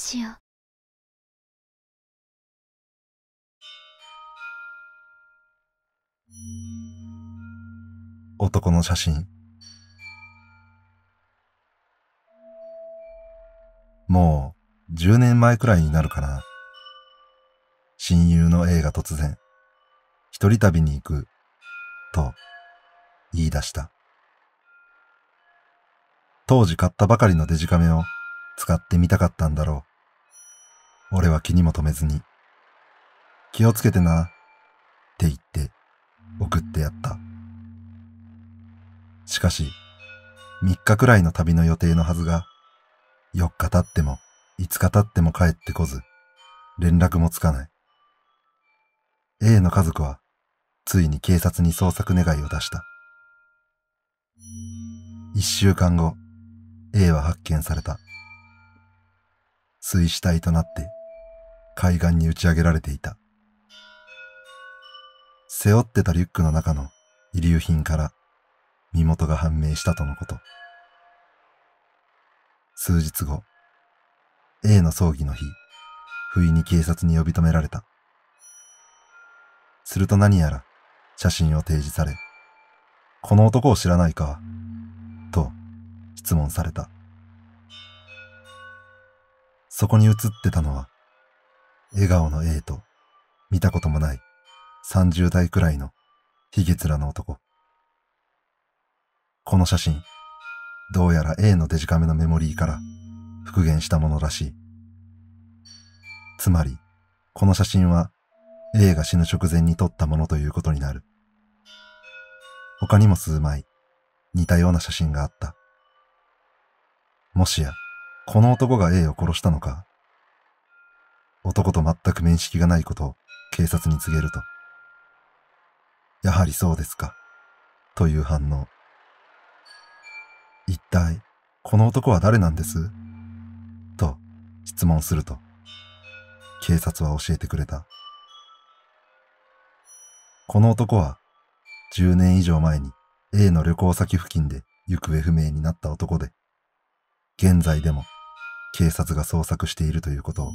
しオ。 男の写真。もう10年前くらいになるかな。親友の A が突然、一人旅に行く、と言い出した。当時買ったばかりのデジカメを使ってみたかったんだろう。俺は気にも留めずに、気をつけてな、って言って送ってやった。しかし、3日くらいの旅の予定のはずが、4日経っても5日経っても帰ってこず、連絡もつかない。A の家族は、ついに警察に捜索願いを出した。1週間後、A は発見された。水死体となって海岸に打ち上げられていた。背負ってたリュックの中の遺留品から身元が判明したとのこと。数日後、A の葬儀の日、不意に警察に呼び止められた。すると何やら写真を提示され、この男を知らないかと質問された。そこに写ってたのは、笑顔の A と見たこともない30代くらいのひげ面の男。この写真、どうやら A のデジカメのメモリーから復元したものらしい。つまり、この写真は A が死ぬ直前に撮ったものということになる。他にも数枚、似たような写真があった。もしや、この男が A を殺したのか？男と全く面識がないことを警察に告げると、やはりそうですか、という反応。一体、この男は誰なんです？と質問すると、警察は教えてくれた。この男は、10年以上前に A の旅行先付近で行方不明になった男で、現在でも警察が捜索しているということを。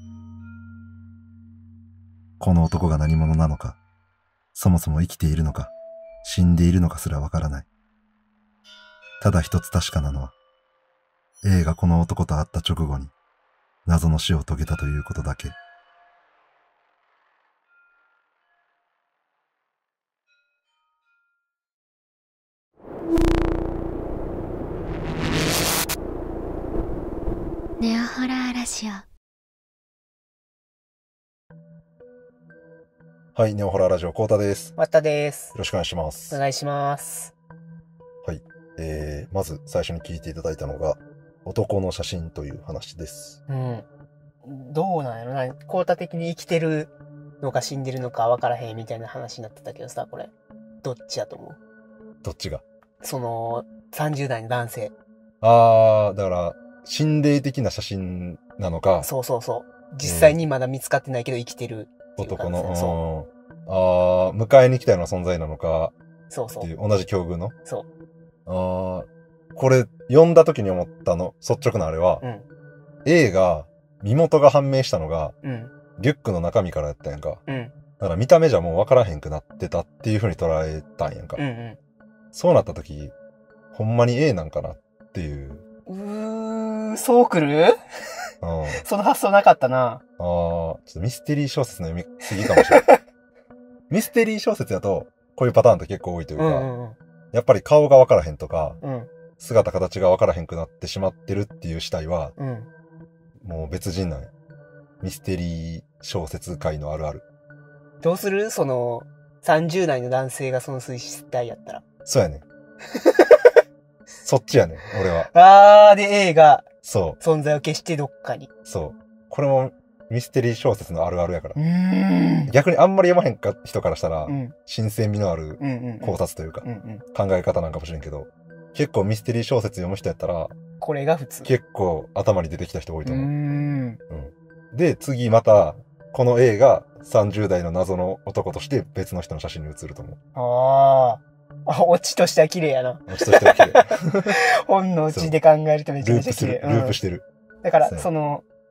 この男が何者なのか、そもそも生きているのか、死んでいるのかすらわからない。ただ一つ確かなのは、A がこの男と会った直後に謎の死を遂げたということだけ。 ネオホラーラジオ。 はい、ネオホラーラジオ、コウタです。よまたです。 ろしくお願いします。 お願いします。 はい。まず最初に聞いていただいたのが、男の写真という話です。 うん。どうなんやろな。コータ的に生きてるのか死んでるのか分からへんみたいな話になってたけどさ、これ。どっちやと思う？ どっちが？ その、30代の男性。 だから、心霊的な写真なのか。 そうそうそう。実際にまだ見つかってないけど生きてるっていう男感じだよ。 の、迎えに来たような存在なのか。 そうそう。 っていう、同じ境遇の。 そう。 これ、読んだ時に思ったの、率直なあれは、 うん。 A が、身元が判明したのが、 うん。 リュックの中身からやったんやんか。 うん。 だから見た目じゃもう分からへんくなってたっていう風に捉えたんやんか。 うん。 そうなった時、ほんまに A なんかなっていう。 そうくる？その発想なかったな。 ちょっとミステリー小説の読みすぎかもしれない。ミステリー小説だと、こういうパターンって結構多いというか、やっぱり顔が分からへんとか、姿形が分からへんくなってしまってるっていう死体は、もう別人なんや。ミステリー小説界のあるある。 どうする？その、30代の男性がその水死体やったら。 そうやねん。そっちやねん、俺は。 で、A が、 そう。 存在を消してどっかに。 そう。これもミステリー小説のあるあるやから。 逆逆にあんまり読まへんか人からしたら、新鮮味のある考察というか、考え方なんかもしれんけど、結構ミステリー小説読む人やったら、 これが普通。 結構頭に出てきた人多いと思う。で、次また、この A が30代の謎の男として別の人の写真に写ると思う。 オチとしては綺麗やな。 オチとしては綺麗。 本のオチで考えるとめちゃめちゃ綺麗。 ループしてる。 だから、その、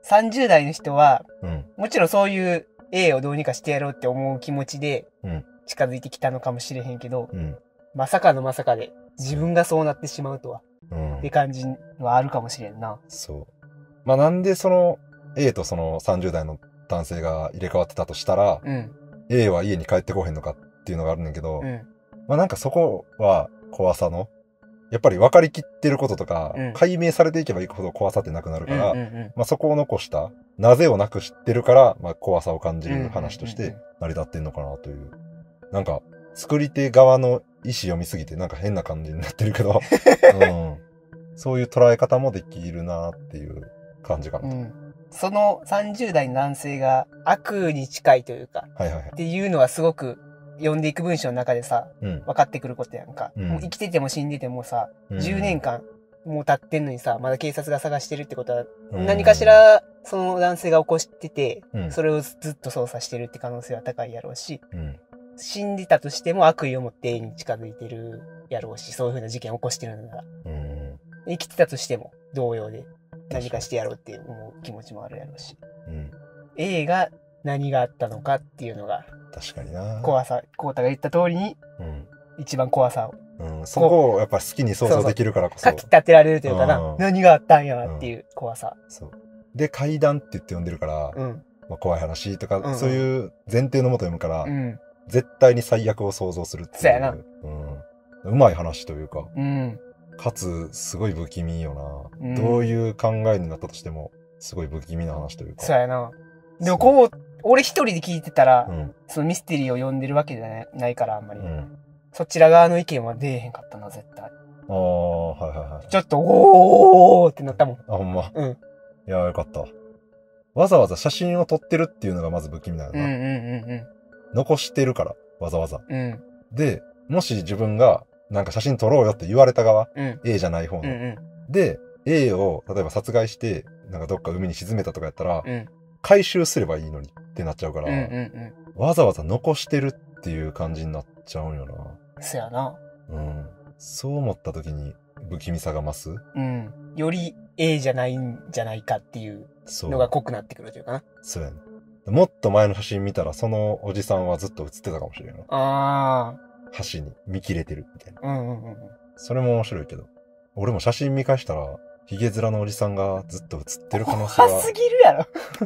30代の人は、 うん。 もちろんそういう A をどうにかしてやろうって思う気持ちでうん。 近づいてきたのかもしれへんけど、 うん。 まさかのまさかで自分がそうなってしまうとは、 うんって。感じはあるかもしれんな。 そう。まあなんでその A とその30代の男性が入れ替わってたとしたら、 うん。 A は家に帰ってこへんのかっていうのがあるんだけど、 うん。 まあなんかそこは怖さの、やっぱり分かりきってることとか、 うん解明されていけばいくほど怖さってなくなるから、 うんうんまあそこを残した、なぜをなくしてるから、まあ怖さを感じうんる話としてうんうんうん成り立ってんのかなという。なんか、作り手側の意思を見すぎてなんか変な感じになってるけど、うん、そういう捉え方もできるなっていう感じかなと。 うん。その30代の男性が悪に近いというか、 はいはいはい。 っていうのはすごく読んでいく文章の中でさ、 うん。 分かってくることやんか。 うんもう生きてても死んでてもさ、 うん 10年間もう経ってんのにさ、まだ警察が探してるってことは、 うん何かしらその男性が起こしてて、 うんそれをずっと捜査してるって可能性は高いやろうし、 うん。 死んでたとしても悪意を持って A に近づいてるやろうし、そういう風な事件を起こしてるのなら、 うん。 生きてたとしても同様で何かしてやろうって思う気持ちもあるやろうし、 うん。 A が何があったのかっていうのが確かにな。 怖さ、コウタが言った通りにうん。 一番怖さをうん。そこをやっぱ好きに想像できるからこそ。 かき立てられるというかう、 なん何があったんやっていう怖さ。 そう。で、怪談って言って呼んでるから、 うん。 まあ、怖い話とか、 うんうんそういう前提のもと読むから、 うん。 絶対に最悪を想像するっていう。 そうやなうん。うまい話というか、 うん。 かつ、すごい不気味よな。 うんどういう考えになったとしても、すごい不気味な話というか。 そうやな。でもこう、俺一人で聞いてたら、 うん。 そのミステリーを読んでるわけじゃないからあんまり。 うん。 そちら側の意見は出えへんかったな、絶対。 ああ、はいはいはい。 ちょっと、おーってなったもん。 あ、ほんま。 うん。 いや、よかった。わざわざ写真を撮ってるっていうのがまず不気味なのな。 うんうん残してるから、わざわざ。 うんうん。うん。 で、もし自分が、なんか写真撮ろうよって言われた側、 うん。 A じゃない方の。 うんうん。 で、A を、例えば殺害して、なんかどっか海に沈めたとかやったら、 うん。 回収すればいいのにってなっちゃうから、 うんうんわざわざ残してるっていう感じになっちゃうんようん。そやな。 な。うん。そう思った時に不気味さが増す。 うん。より A じゃないんじゃないかっていうそう。 のが濃くなってくるというかな。 そうやね。もっと前の写真見たら、そのおじさんはずっと写ってたかもしれんな。 あ橋に見切れてるみたいな。 あ。うんうんうん。 それも面白いけど。俺も写真見返したら、ヒゲ面のおじさんがずっと写ってる可能性は。 怖すぎるやろ。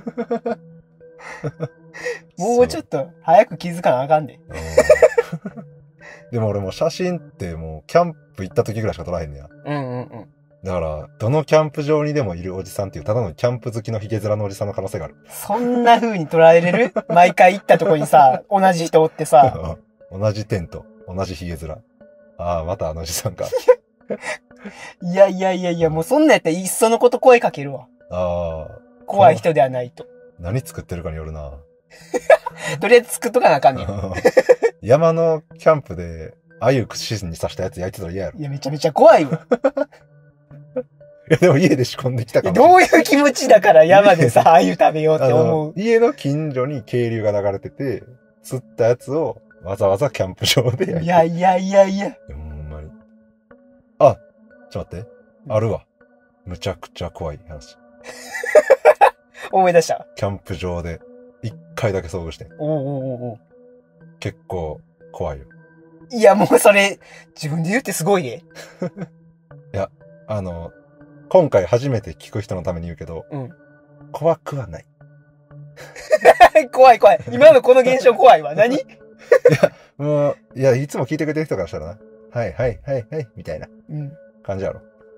もうちょっと早く気づかなあかんで。 うんでも俺も写真ってもうキャンプ行った時ぐらいしか撮らへんねや。 うんうんうん。 だから、どのキャンプ場にでもいるおじさんっていう、ただのキャンプ好きのヒゲ面のおじさんの可能性がある。 そんな風に捉えれる毎回行ったとこにさ、同じ人おってさ、 同じテント、同じヒゲ面。ああ、またあのおじさんか。 いやいやいやいや、もうそんなんやったらいっそのこと声かけるわ。 ああ、 怖い人ではないと。 何作ってるかによるな。 とりあえず作っとかなあかんねん。 山のキャンプで、鮎串に刺したやつ焼いてたら嫌やろ。 いや、めちゃめちゃ怖いわ。 いや、でも家で仕込んできたいやかもしれない。 どういう気持ちだから山でさ、鮎食べようって思う。 家の近所に渓流が流れてて、釣ったやつをわざわざキャンプ場で焼いていやいやいやいや。 ほんまに。あ、ちょっと待って。あるわ。むちゃくちゃ怖い話。 思い出した。 キャンプ場で一回だけ遭遇してん。 おうおうおうおう。 結構怖いよ。 いや、もうそれ、自分で言ってすごいね。 今回初めて聞く人のために言うけど、 うん。 怖くはない。 怖い怖い。今のこの現象怖いわ。何もう、いや、いつも聞いてくれてる人からしたらな。はいはいはいはい、みたいなうん。 感じやろ。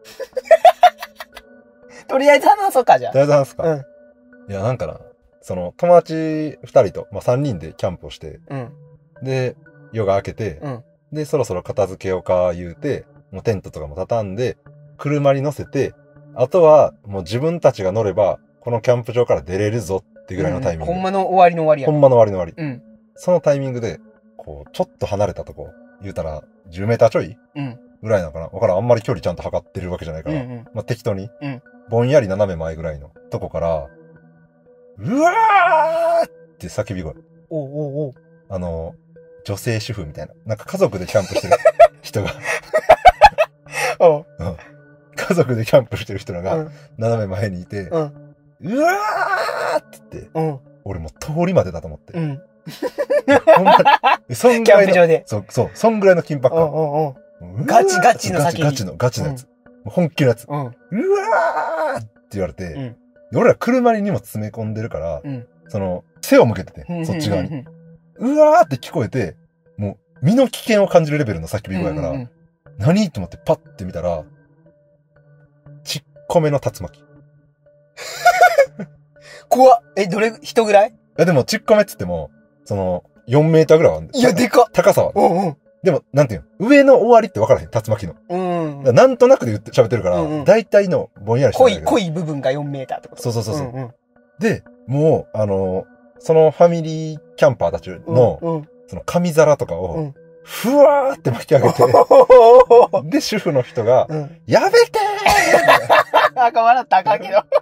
とりあえず話そうか、じゃあ。 とりあえず話すか。 うん。 いや、なんかな、友達二人と、まあ、3人でキャンプをして、 うん。 で、夜が明けて、 うん。 で、そろそろ片付けようか言うて、もうテントとかも畳んで、車に乗せて、あとはもう自分たちが乗れば、このキャンプ場から出れるぞってぐらいのタイミングで。 ほんまの終わりの終わりや。 ほんまの終わりの終わり。 うん。 そのタイミングで、こう、ちょっと離れたとこ、言うたら、10メーターちょいうん。 ぐらいなのかなわからん。あんまり距離ちゃんと測ってるわけじゃないから。 うんうん。 まあ、適当に。 うんぼんやり斜め前ぐらいのとこから、うわーって叫び声。 おうおうおう。 女性主婦みたいな。なんか家族でキャンプしてる人が、 おう。 家族でキャンプしてる人らがうん。 斜め前にいて、 うん。 うわーって言って、 うん。 俺もう通りまでだと思って。 うん。 ほんまに、そんぐキらいの、 ャンプ場で。 そう、そんぐらいの緊迫うん感。 うんうん。ガチガチの叫び。 ガチのやつ。本気のやつ。 うん。 うわーって言われて、 うん。 で俺ら車に荷物詰め込んでるから、 うん。 背を向けてて、そっち側に。うわーって聞こえて、もう、身の危険を感じるレベルの叫び声やから、何と思ってパッて見たら、ちっこめの竜巻。 怖っ。人ぐらい？ いやでも、ちっこめっつっても、4メーターぐらいあるんで。 いや、でかっ。 高さは。 うんうん。 でも、なんていうの上の終わりって分からへん、竜巻の。 うん。 なんとなくで喋ってるから、大体のぼんやりしてる。 濃い部分が4メーターってこと？ そう。で、もう、そのファミリーキャンパーたちの、その紙皿とかを、ふわーって巻き上げて、で、主婦の人が、やめてーなんか笑ったらあかんけど。 いやー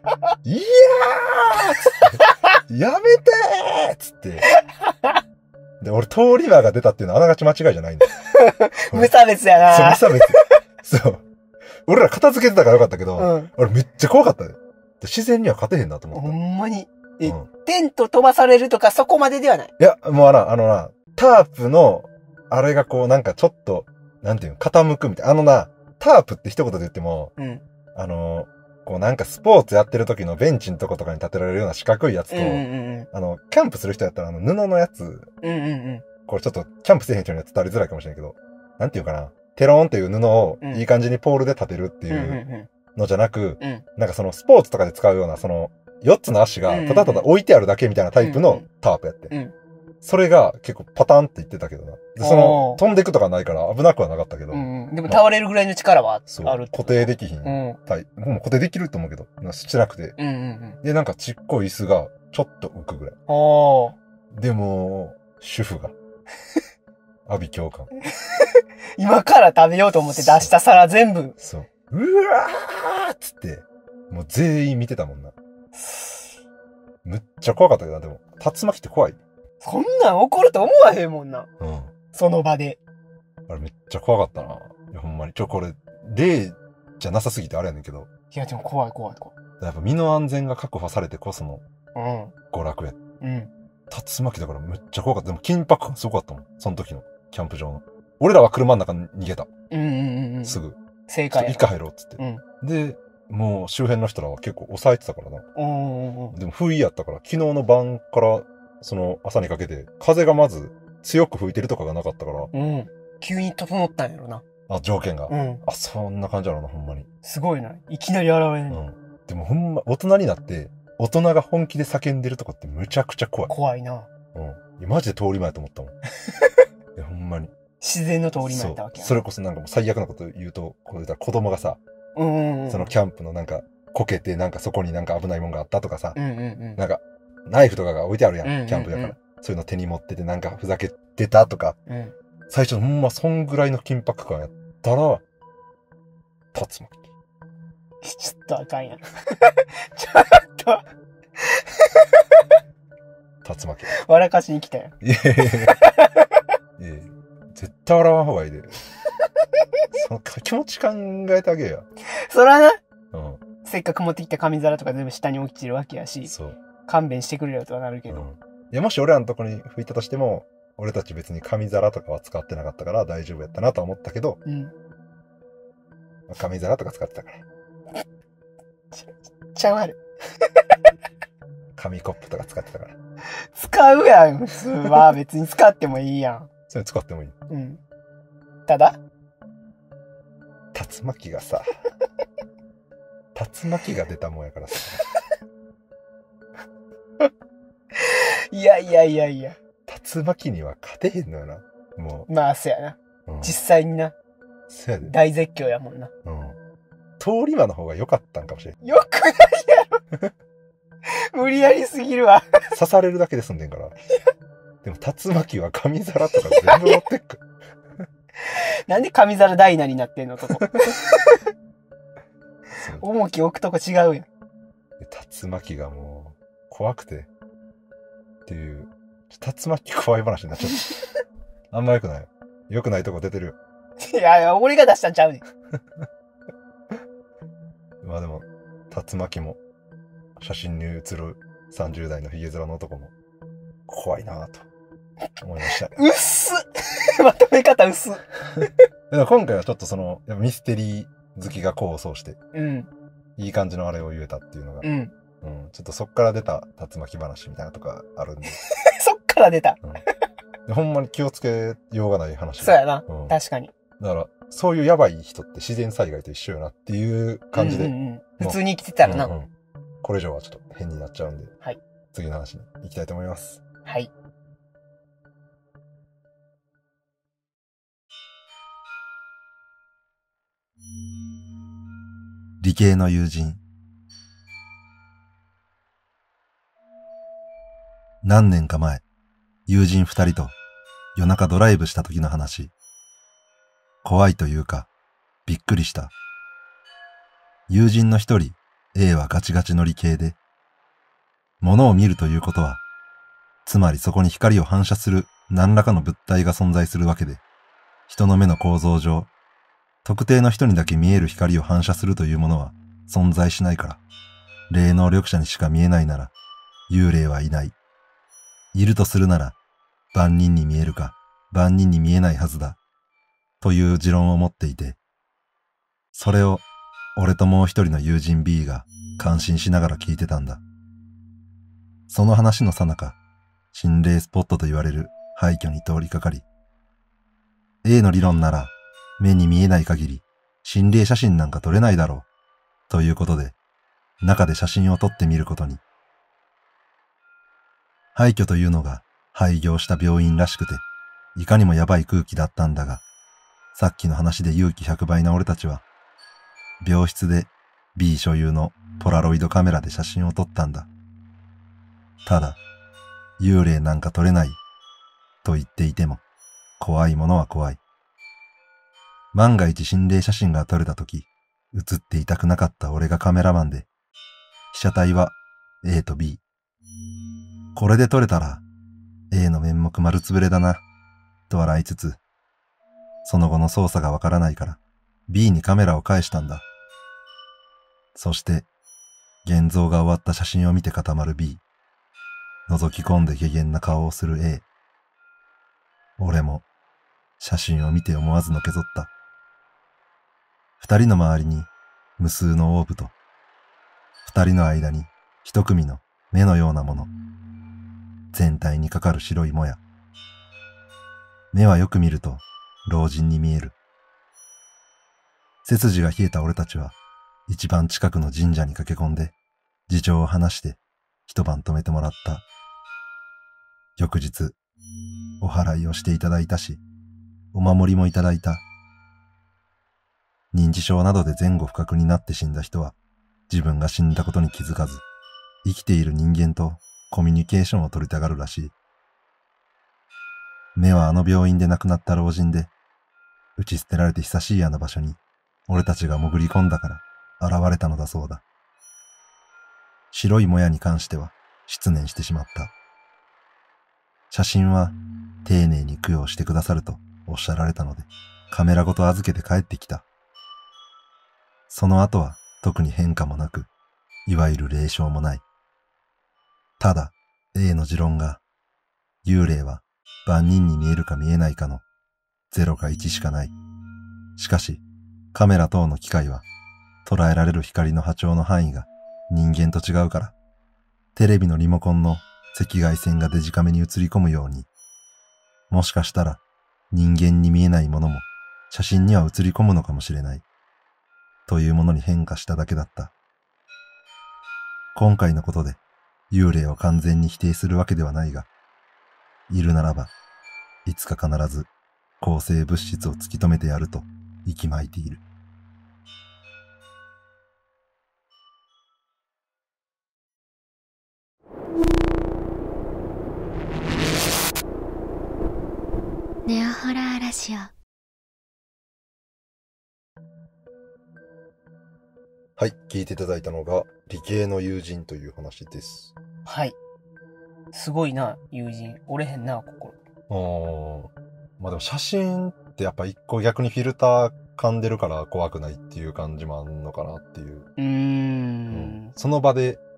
つって、やめてーつって。で、俺、通り魔が出たっていうのはあながち間違いじゃないんだよ。 無差別やな。 そう、無差別。そう。俺ら片付けてたからよかったけど、俺めっちゃ怖かったで。自然には勝てへんなと思った。 ほんまに。テント飛ばされるとかそこまでではない？ いや、もうタープの、あれがこうなんかちょっと、なんていうの、傾くみたいな。タープって一言で言っても、こうなんかスポーツやってる時のベンチのとことかに立てられるような四角いやつと、キャンプする人やったら布のやつ、これちょっとキャンプせえへん人には伝わりづらいかもしれないけど、なんていうかな、テローンっていう布をいい感じにポールで立てるっていうのじゃなく、なんかスポーツとかで使うような4つの足がただただ置いてあるだけみたいなタイプのタープやって。それが結構パタンって言ってたけどな。で飛んでくとかないから危なくはなかったけど。 でも倒れるぐらいの力はある。 固定できひん。もう固定できると思うけど、してなくて。で、なんかちっこい椅子がちょっと浮くぐらい。でも、主婦が。阿鼻教官。 今から食べようと思って出した皿全部。 そう。うわーっつって、もう全員見てたもんな。むっちゃ怖かったけどな、でも。竜巻って怖い？ そんなん起こると思わへんもんな。その場で。 あれめっちゃ怖かったな。いや、ほんまに。これ、例じゃなさすぎてあれやねんけど。 いや、でも怖い。 やっぱ身の安全が確保されてこその、娯楽や。竜巻だからめっちゃ怖かった。でも緊迫感すごかったもん。その時の、キャンプ場の。俺らは車の中に逃げた。すぐ。 正解。 一回入ろうっつって。で、もう周辺の人らは結構抑えてたからな。でも不意やったから、昨日の晩から朝にかけて、風がまず強く吹いてるとかがなかったから。 急に整ったんやろな。 条件が。そんな感じやろな、ほんまに。 すごいな。いきなり現れる。 でもほんま、大人になって、大人が本気で叫んでるとこってむちゃくちゃ怖い。 怖いな。 マジで通り魔やと思ったもん。いや、ほんまに。 自然の通り魔やったわけや。 それこそなんかもう最悪なこと言うと、これだ子供がさ、そのキャンプのなんか、こけてなんかそこになんか危ないもんがあったとかさ、なんか、ナイフとかが置いてあるやん、キャンプやから。そういうの手に持っててなんかふざけてたとか、最初ほんまそんぐらいの緊迫感やったら、竜巻。 ちょっとあかんやん。ちょっと。 竜巻。 笑かしに来たやん。 いや絶対笑わん方がいいで。その気持ち考えてあげや。 そらな。せっかく持ってきた紙皿とか全部下に落ちてるわけやし。勘弁してくれよとはなるけど。 いや、もし俺らのとこに吹いたとしても、俺たち別に紙皿とかは使ってなかったから大丈夫やったなとは思ったけど、紙皿とか使ってたから。 ちゃ悪い。 紙コップとか使ってたから。 使うやん、普通は。別に使ってもいいやん。 それ使ってもいい。 ただ竜巻がさ、竜巻が出たもんやからさ。 いや。 竜巻には勝てへんのよな。もう。まあ、そやな。実際にな。 そやで。 大絶叫やもんな。 通り魔の方が良かったんかもしれん。 よくないやろ。無理やりすぎるわ。 刺されるだけで済んでんから。でも竜巻は紙皿とか全部持ってっか。 なんで紙皿ダイナになってんのとこ。重き置くとこ違うやん。 竜巻がもう怖くてっていう、竜巻怖い話になっちゃった。あんま良くない。良くないとこ出てる。 いや、俺が出したんちゃうねん。 まあでも、竜巻も写真に写る30代のヒゲ面の男も怖いなぁと思いました。 うっすまとめ方薄っ今回はちょっとそのやっぱミステリー好きが功を奏して、 うん。 いい感じのあれを言えたっていうのが、 うん。 ちょっとそっから出た竜巻話みたいなとかあるんで。 そっから出た。 でほんまに気をつけようがない話。 そうやな。確かに。 だから、そういうやばい人って自然災害と一緒よなっていう感じで。 普通に生きてたらな。 これ以上はちょっと変になっちゃうんで。 はい。 次の話に行きたいと思います。 はい。 理系の友人。何年か前、友人2人と夜中ドライブした時の話。怖いというか、びっくりした。友人の一人、A はガチガチの理系で、物を見るということは、つまりそこに光を反射する何らかの物体が存在するわけで、人の目の構造上、特定の人にだけ見える光を反射するというものは存在しないから、霊能力者にしか見えないなら、幽霊はいない。いるとするなら、万人に見えるか、万人に見えないはずだ。という持論を持っていて、それを俺ともう一人の友人 B が感心しながら聞いてたんだ。その話の最中、心霊スポットと言われる廃墟に通りかかり、A の理論なら目に見えない限り心霊写真なんか撮れないだろうということで中で写真を撮ってみることに。廃墟というのが廃業した病院らしくていかにもやばい空気だったんだが、さっきの話で勇気100倍な俺たちは病室で B 所有のポラロイドカメラで写真を撮ったんだ。ただ幽霊なんか撮れないと言っていても怖いものは怖い。万が一心霊写真が撮れたとき、写っていたくなかった俺がカメラマンで、被写体は A と B。これで撮れたら A の面目丸つぶれだな、と笑いつつ、その後の操作がわからないから B にカメラを返したんだ。そして、現像が終わった写真を見て固まる B。覗き込んで怪訝な顔をする A。俺も写真を見て思わずのけぞった。二人の周りに無数のオーブと、二人の間に一組の目のようなもの。全体にかかる白いもや。目はよく見ると老人に見える。背筋が冷えた俺たちは一番近くの神社に駆け込んで事情を話して一晩泊めてもらった。翌日、お祓いをしていただいたし、お守りもいただいた。認知症などで前後不覚になって死んだ人は、自分が死んだことに気づかず、生きている人間とコミュニケーションを取りたがるらしい。目はあの病院で亡くなった老人で、打ち捨てられて久しいあの場所に、俺たちが潜り込んだから現れたのだそうだ。白いもやに関しては失念してしまった。写真は丁寧に供養してくださるとおっしゃられたので、カメラごと預けて帰ってきた。その後は特に変化もなく、いわゆる霊障もない。ただ、A の持論が、幽霊は万人に見えるか見えないかの0か1しかない。しかし、カメラ等の機械は、捉えられる光の波長の範囲が人間と違うから、テレビのリモコンの赤外線がデジカメに映り込むように、もしかしたら人間に見えないものも写真には映り込むのかもしれない。というものに変化しただけだった。今回のことで幽霊を完全に否定するわけではないが、いるならば、いつか必ず抗生物質を突き止めてやると息巻いている。 ネオホラーラジオ。 はい、聞いていただいたのが理系の友人という話です。 はい。すごいな、友人。折れへんな、 心。まあでも写真ってやっぱ一個逆にフィルター噛んでるから怖くないっていう感じもあんのかなっていう。その場で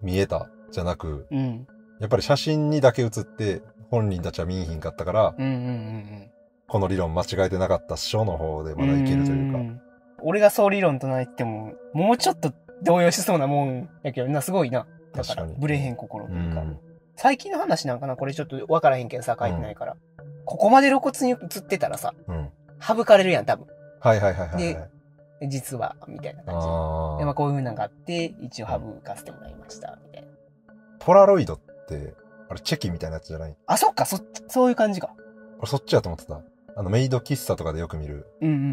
見えたじゃなく、 うん。 やっぱり写真にだけ写って本人たちは見えひんかったから、 うんうんうんこの理論間違えてなかったっしょの方でまだいけるというか。 俺がそう理論とないっても、もうちょっと動揺しそうなもんやけどな、すごいな。だから、 確かにブレへん心というか。 うん最近の話なんかなこれちょっとわからへんけどさ、書いてないから。ここまで露骨に映ってたらさ、 うん。 省かれるやん、多分。 はいはいはいはい、はい。 で実は、みたいな感じで。 あで、まあこういう風なのがあって、一応省かせてもらいました、みたいな。 ポラロイドって、あれチェキみたいなやつじゃない？ あ、そっか、そういう感じか。 俺そっちやと思ってた。メイド喫茶とかでよく見る。 うんうんうん。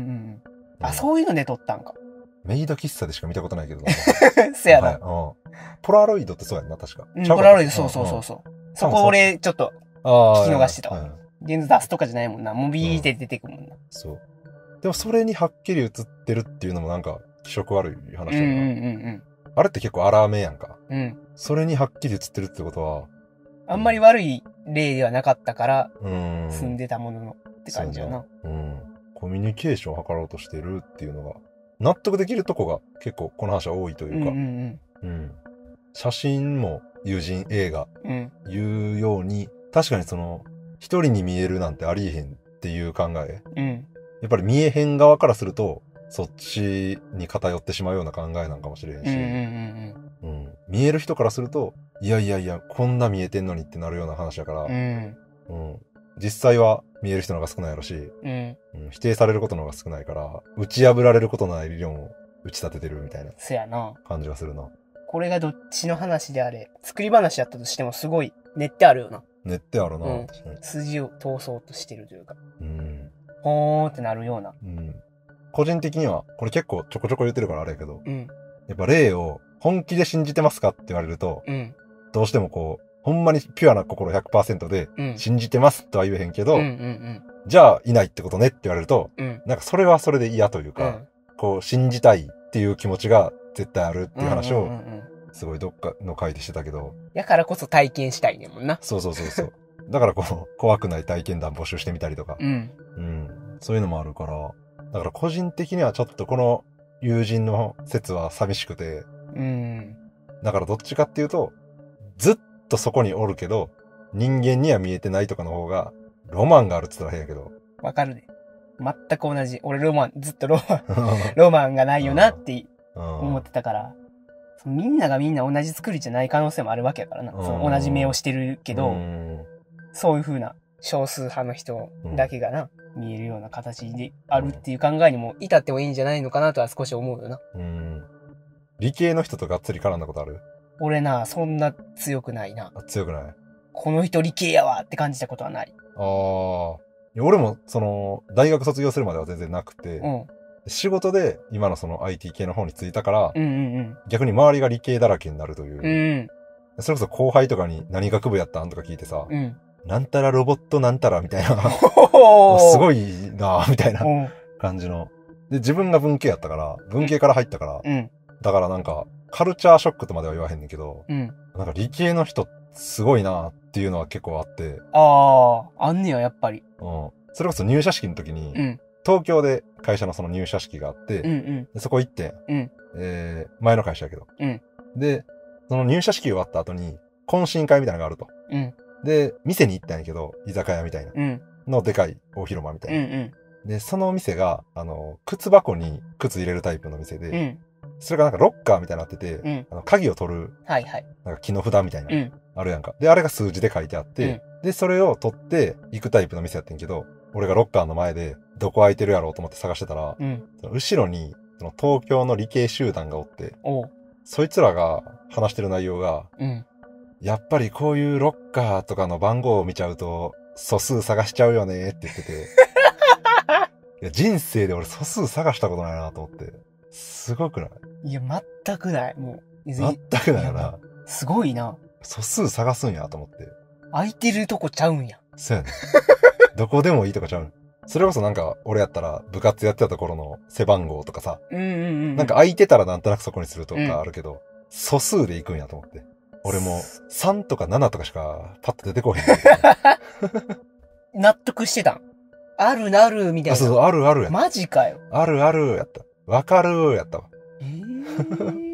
あ、そういうので撮ったんか。 メイド喫茶でしか見たことないけど。 せやな、 はい。ポラロイドってそうやんな、確か。 ポラロイド、そうそうそうそう。そこ俺、ちょっと、聞き逃してたわ。現像出すとかじゃないもんな。もうビーって出てくるもんな。 そう。でもそれにはっきり映ってるっていうのもなんか気色悪い話だな。あれって結構荒めやんか。うん。それにはっきり映ってるってことは。 あんまり悪い例ではなかったから、住んでたもののって感じやな。 うん。コミュニケーションを図ろうとしてるっていうのが、納得できるとこが結構この話は多いというか。うん。写真も友人 A が言うように、確かにその、一人に見えるなんてありえへんっていう考え。うん。やっぱり見えへん側からすると、そっちに偏ってしまうような考えなんかもしれへんし、見える人からすると、いやいやいや、こんな見えてんのにってなるような話だから、実際は見える人の方が少ないやろし、否定されることの方が少ないから、打ち破られることのない理論を打ち立ててるみたいな感じがするな。 これがどっちの話であれ、作り話やったとしてもすごい練ってあるよな。 練ってあるな。 筋を通そうとしてるというか。ほーってなるような。 個人的には、これ結構ちょこちょこ言ってるからあれやけど、やっぱ霊を本気で信じてますかって言われると、どうしてもこう、ほんまにピュアな心 100% で信じてますとは言えへんけど、じゃあいないってことねって言われると、なんかそれはそれで嫌というか、こう信じたいっていう気持ちが絶対あるっていう話を、すごいどっかの回でしてたけど。 やからこそ体験したいねんもんな。 そうそうそうそう。だからこう、怖くない体験談募集してみたりとか。そういうのもあるから。だから個人的にはちょっとこの友人の説は寂しくて。だからどっちかっていうと、ずっとそこにおるけど、人間には見えてないとかの方が、ロマンがあるって言ったら変やけど。 わかるね。全く同じ。俺ずっとロマンがないよなって思ってたから。みんながみんな同じ作りじゃない可能性もあるわけやからな。その同じ目をしてるけど、そういう風な少数派の人だけがな、見えるような形であるっていう考えにも至ってもいいんじゃないのかなとは少し思うよな。 理系の人とがっつり絡んだことある？ 俺な、そんな強くないな。 強くない？ この人理系やわって感じたことはない。 俺も大学卒業するまでは全然なくて、仕事で今のその IT 系の方に就いたから、逆に周りが理系だらけになるという。それこそ後輩とかに何学部やったんとか聞いてさ、なんたらロボットなんたらみたいな、すごいなみたいな感じの。で、自分が文系やったから、文系から入ったから、だからなんか、カルチャーショックとまでは言わへんねんけど、なんか理系の人すごいなっていうのは結構あって。あんねや、やっぱり。 それこそ入社式の時に、東京で会社のその入社式があって、でそこ行って、前の会社やけど、で、その入社式終わった後に、懇親会みたいなのがあると。で、店に行ったんやけど、居酒屋みたいな。のでかい大広間みたいな。で、その店が、靴箱に靴入れるタイプの店で、それがなんかロッカーみたいになってて、鍵を取る、なんか木の札みたいな、あるやんか。で、あれが数字で書いてあって、で、それを取って行くタイプの店やってんけど、俺がロッカーの前で、どこ空いてるやろうと思って探してたら、後ろに、その東京の理系集団がおって、そいつらが話してる内容が、やっぱりこういうロッカーとかの番号を見ちゃうと、素数探しちゃうよねって言ってて、いや人生で俺素数探したことないなと思って、すごくない？ いや、全くない。もう。 全くないよな。 すごいな。 素数探すんやと思って。 空いてるとこちゃうんや。 そうやね。どこでもいいとこちゃうん。それこそなんか、俺やったら部活やってたところの背番号とかさ、なんか空いてたらなんとなくそこにするとかあるけど、素数で行くんやと思って。俺も3とか7とかしかパッと出てこへん。 納得してたん？あるなるみたいな。 そう、あるあるやった。 マジかよ。 あるあるやった。わかるやったわ。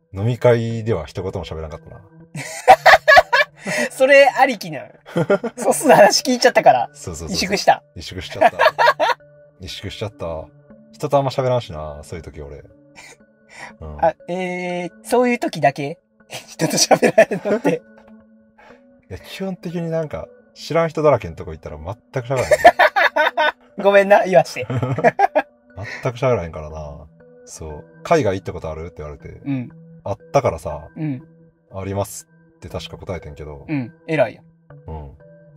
飲み会では一言も喋らなかったな。 それありきなの。ソスの話聞いちゃったから。 そう。 萎縮した。 萎縮しちゃった。萎縮しちゃった。人とあんま喋らんしな、そういう時俺。うん、 そういう時だけ人と喋られるのって。 いや、基本的になんか、知らん人だらけのとこ行ったら全く喋らへん。 ごめんな、言わして。 全く喋らへんからな。そう。海外行ったことあるって言われて。 うん。 あったからさ。 うん。 ありますって確か答えてんけど。 うん。偉いやん。 うん。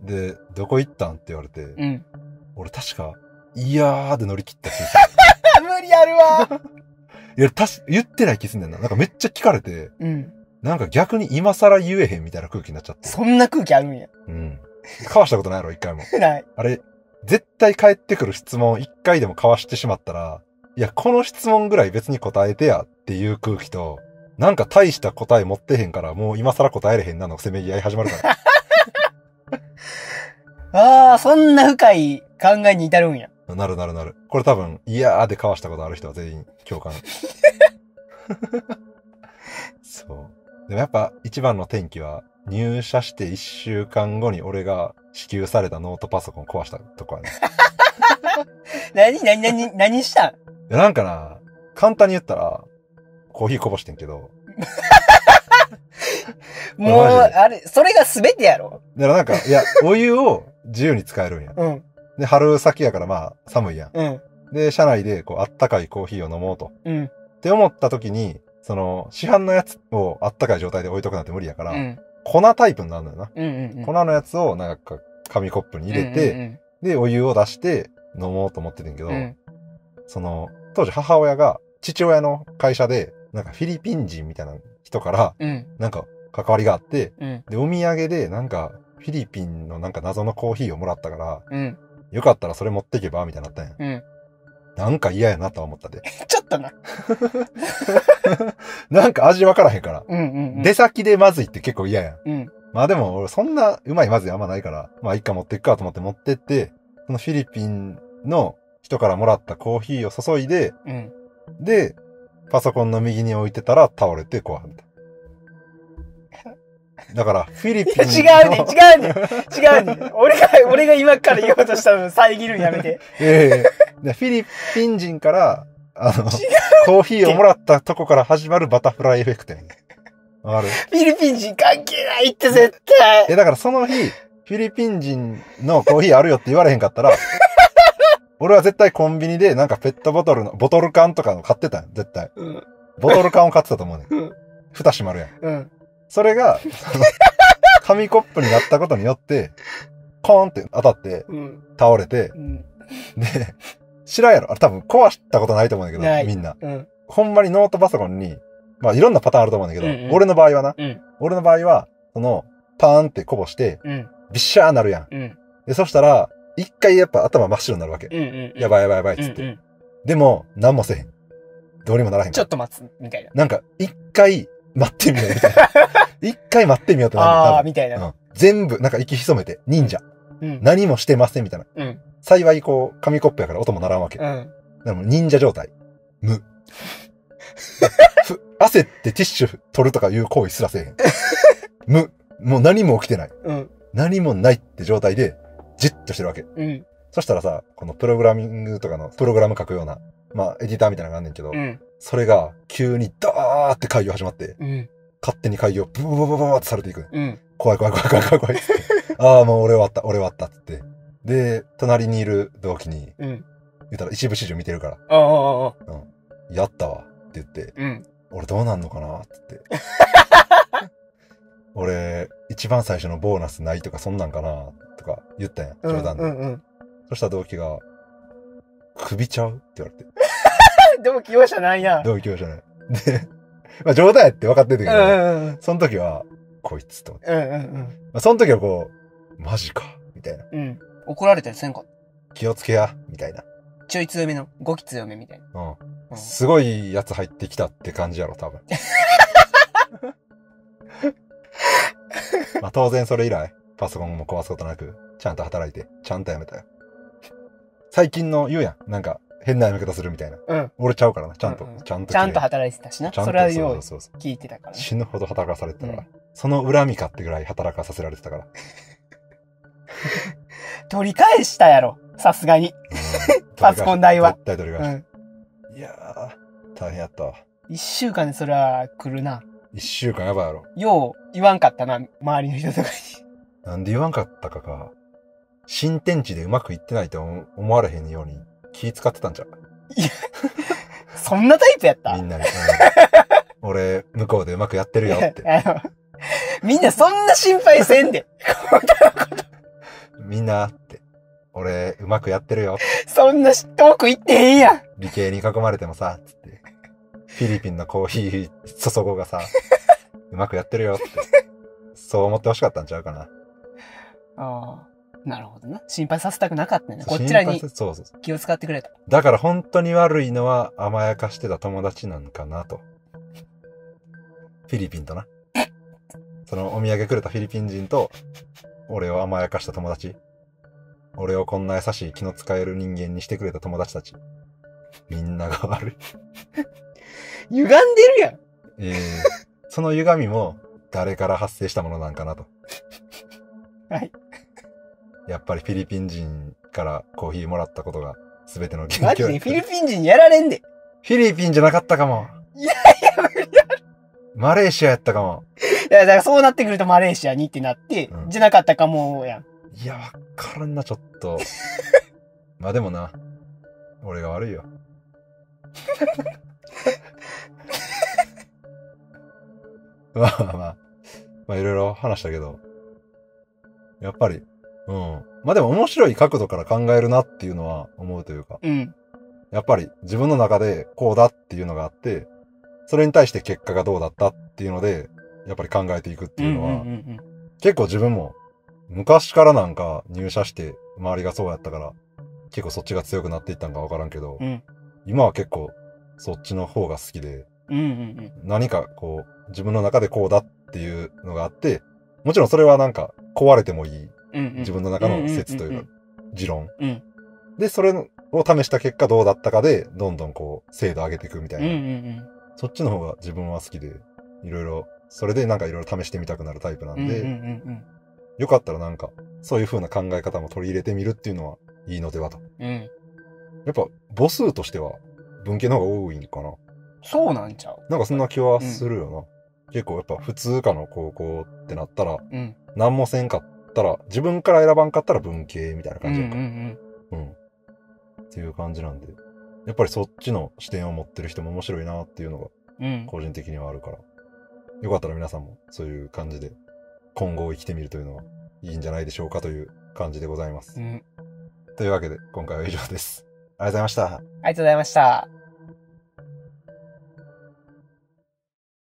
で、どこ行ったんって言われて。 うん。 俺確か、いやーで乗り切った気する。無理あるわ。 いや、言ってない気すんねんな。なんかめっちゃ聞かれて。 うん。 なんか逆に今更言えへんみたいな空気になっちゃって。 そんな空気あるんや。 うん。交わしたことないやろ、一回も。 ない。 あれ、絶対返ってくる質問一回でも交わしてしまったら、いや、この質問ぐらい別に答えてやっていう空気と、なんか大した答え持ってへんから、もう今更答えれへんなのせめぎ合い始まるから。 ああ、そんな深い考えに至るんや。 なる。これ多分、いやーで交わしたことある人は全員共感。そう。でもやっぱ一番の転機は、入社して1週間後に俺が支給されたノートパソコン壊したとこはね。 何したん？ いやなんかな、簡単に言ったら、コーヒーこぼしてんけど。 もう、あれ、それが全てやろ？ だからなんか、いや、お湯を自由に使えるんや。 うん。 で、春先やからまあ、寒いやん。 うん。 で、車内でこう、あったかいコーヒーを飲もうと。 うん。 って思った時に、その、市販のやつをあったかい状態で置いとくなんて無理やから、 うん。 粉タイプになるのよな。粉のやつをなんか紙コップに入れて、で、お湯を出して飲もうと思っててんけど、その、当時母親が父親の会社で、なんかフィリピン人みたいな人から、なんか関わりがあって、で、お土産でなんかフィリピンのなんか謎のコーヒーをもらったから、よかったらそれ持ってけばみたいになったんや。なんか嫌やなとは思ったで。 ちょっとな。 なんか味わからへんから。出先でまずいって結構嫌やん。 まあでも俺そんなうまいまずいあんまないから、まあ一回持っていくかと思って持ってって、そのフィリピンの人からもらったコーヒーを注いで、で、パソコンの右に置いてたら倒れて壊れた。だから、フィリピンの。 違うね。俺が今から言おうとしたの遮るんやめて。 フィリピン人から、コーヒーをもらったとこから始まるバタフライエフェクトやね。わかる？ フィリピン人関係ないって絶対。 だからその日、フィリピン人のコーヒーあるよって言われへんかったら、俺は絶対コンビニでなんかペットボトルの、ボトル缶とかの買ってたよ、絶対。ボトル缶を買ってたと思うね。蓋閉まるやん。それが、紙コップになったことによって、コーンって当たって、倒れて、で、知らんやろあれ多分壊したことないと思うんだけど、みんな。ほんまにノートパソコンに、まあいろんなパターンあると思うんだけど、俺の場合はな、俺の場合は、その、パーンってこぼして、ビッシャーなるやん。で、そしたら、一回やっぱ頭真っ白になるわけ。やばい、つって。でも、何もせへん。どうにもならへん。 ちょっと待つ、みたいな。 なんか、一回待ってみよう、みたいな。一回待ってみようってなる。 ああ、みたいな。 全部、なんか息潜めて、忍者。何もしてません、みたいな。幸い、こう、紙コップやから音も鳴らんわけ。でも、忍者状態。無。焦ってティッシュ取るとかいう行為すらせえへん。無。もう何も起きてない。何もないって状態で、じっとしてるわけ。そしたらさ、このプログラミングとかのプログラム書くような、まあ、エディターみたいなのがあんねんけど、それが急にダーって会議始まって、勝手に会議をブブブブブってされていく。怖いって。ああ、もう俺終わったって。で、隣にいる同期に、言ったら一部始終見てるから、やったわって言って、俺どうなんのかなって言って。俺、一番最初のボーナスないとかそんなんかなとか言ったんや、冗談で。そしたら同期が、首ちゃうって言われて。 同期容赦ないやん。 同期容赦ない。で、まあ冗談やって分かってるけど、その時は、こいつと思って。まあ、その時はこう、マジか、みたいな。 怒られたりせんか？ 気をつけや、みたいな。 ちょい強めの、語気強めみたいな。 すごいやつ入ってきたって感じやろ、多分。まあ当然それ以来、パソコンも壊すことなく、ちゃんと働いて、ちゃんとやめたよ。最近の言うやん。なんか、 変な読み方するみたいな。 うん。 俺ちゃうからな。ちゃんと、 うんうんちゃんと。 ちゃんと働いてたしな。 ちゃんとそれはようそうそうそう聞いてたからね。 死ぬほど働かされてたから。 うんその恨みかってぐらい働かさせられてたから。 取り返したやろ。さすがに。パソコン代は絶対取り返しうん。 た。いやー、大変やったわ。 1週間でそれは来るな。 1週間やばいやろ。 よう言わんかったな、周りの人とかなんで言わんかったかか。新天地でうまくいってないと思われへんように気使ってたんちゃう？ に。そんなタイプやったみんなに。俺、向こうでうまくやってるよって。 みんなそんな心配せんで。 みんなって。俺、うまくやってるよ。 そんな遠く行ってへんやん。 理系に囲まれてもさ、つって。フィリピンのコーヒー注ごうがさ、うまくやってるよって。そう思ってほしかったんちゃうかな。 ああ。なるほどな。心配させたくなかったね。こちらにそうそうそう。 気を使ってくれた。 だから本当に悪いのは甘やかしてた友達なんかなと。フィリピンとな。そのお土産くれたフィリピン人と、俺を甘やかした友達。俺をこんな優しい気の使える人間にしてくれた友達たち。みんなが悪い。 歪んでるやん。 その歪みも誰から発生したものなんかなと。 はい。 やっぱりフィリピン人からコーヒーもらったことが全ての元マ気を。 ジでフィリピン人やられんで。 フィリピンじゃなかったかも。 いやマレーシアやったかも。 いや、だからそうなってくるとマレーシアにってなって、 うんじゃなかったかもやん。 いや、わからんな、ちょっと。まあでもな、俺が悪いよ。まあまあまあ、まあいろいろ話したけど、やっぱり、うん。まあでも面白い角度から考えるなっていうのは思うというか、 うん。 やっぱり自分の中でこうだっていうのがあって、それに対して結果がどうだったっていうので、やっぱり考えていくっていうのは、結構自分も昔からなんか入社して周りがそうやったから、結構そっちが強くなっていったんかわからんけど、 うん今は結構そっちの方が好きで、 うんうん何かこう自分の中でこうだっていうのがあって、もちろんそれはなんか壊れてもいいうん自分の中の説というか持論。 うんで、それを試した結果どうだったかで、どんどんこう精度上げていくみたいうんうな。 んそっちの方が自分は好きで、いろいろ、それでなんかいろいろ試してみたくなるタイプなんで、よかったらなんか、そういう風な考え方も取り入れてみるっていうのはいいのではと。 うんやっぱ母数としては文系の方が多いんかな。 そうなんちゃう。 なんかそんな気はするよな。結構やっぱ普通科の高校ってなったら、 うん何もせんかったら、自分から選ばんかったら文系みたいなうんうん感じやんか。うん。っていう感じなんで。やっぱりそっちの視点を持ってる人も面白いなっていうのがうん個人的にはあるから。よかったら皆さんもそういう感じで今後を生きてみるというのはいいんじゃないでしょうかという感じでございます。 うん。 というわけで今回は以上です。ありがとうございました。 ありがとうございました。